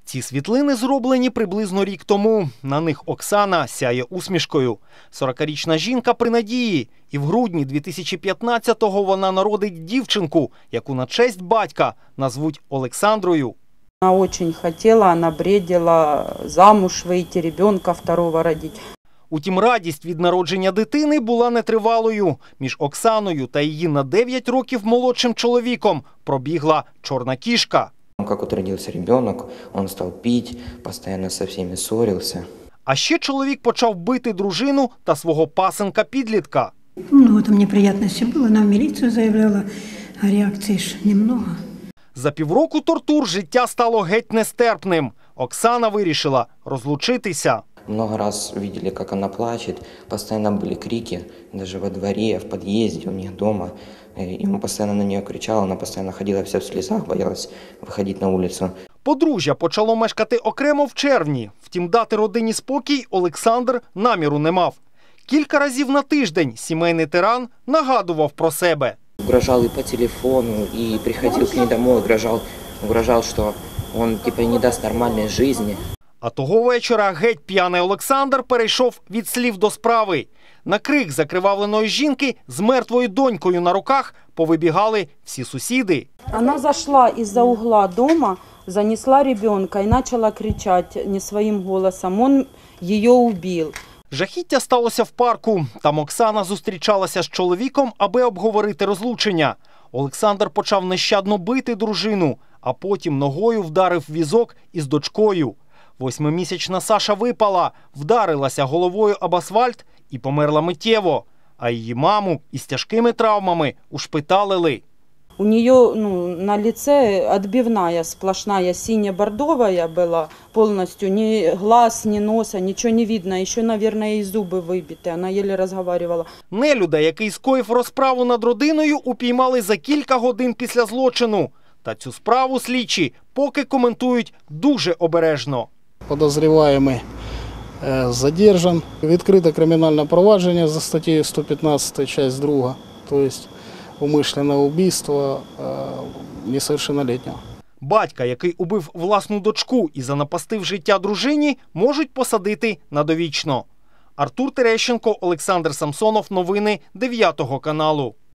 Ці світлини зроблені приблизно рік тому. На них Оксана сяє усмішкою. 40-річна жінка при надії. І в грудні 2015-го вона народить дівчинку, яку на честь батька назвуть Олександрою. Она очень хотела, она бредила замуж выйти, ребенка второго родить. Утім, радість від народження дитини була нетривалою. Між Оксаною та її на 9 років молодшим чоловіком пробігла чорна кішка. Как вот родился ребенок, он стал пить, постоянно со всеми ссорился. А ще чоловік почав бити дружину та свого пасенка-підлітка. Много там неприятностей было, она в милицию заявляла, а реакции ж немного. За півроку тортур життя стало геть нестерпним. Оксана вирішила розлучитися. Много раз видели, как она плачет, постоянно были крики, даже во дворе, в подъезде, у них дома. И он постоянно на нее кричал, она постоянно ходила вся в слезах, боялась выходить на улицу. Подружжя почало мешкати окремо в червні. Втім, дати родині спокій Олександр наміру не мав. Кілька разів на тиждень сімейний тиран нагадував про себе. Угрожал и по телефону, и приходил к ней домой, угрожал, что он не даст нормальной жизни. А того вечора геть п'яний Олександр перейшов від слів до справи. На крик закривавленої жінки з мертвою донькою на руках повибігали всі сусіди. Она зашла из-за угла дома, занесла ребенка и начала кричать не своим голосом. Он ее убил. Жахіття сталося в парку. Там Оксана зустрічалася з чоловіком, аби обговорити розлучення. Олександр почав нещадно бити дружину, а потім ногою вдарив візок із дочкою. 8-місячна Саша випала, вдарилася головою об асфальт і померла миттєво. А її маму із тяжкими травмами ушпиталили. У нее на лице отбивная сплошная сине-бордовая была полностью. Ни глаз, ни носа, ничего не видно. Еще, наверное, и зубы выбиты. Она еле разговаривала. Нелюда, який скоїв розправу над родиною, упіймали за кілька годин після злочину. Та цю справу слідчі поки коментують дуже обережно. Подозреваемый задержан. Відкрите кримінальне провадження за статтею 115, часть 2, то есть умышленное убийство несовершеннолетнего. Батька, який убив власну дочку і занапастив життя дружині, можуть посадити на довічно. Артур Терещенко, Олександр Самсонов. Новини 9 каналу.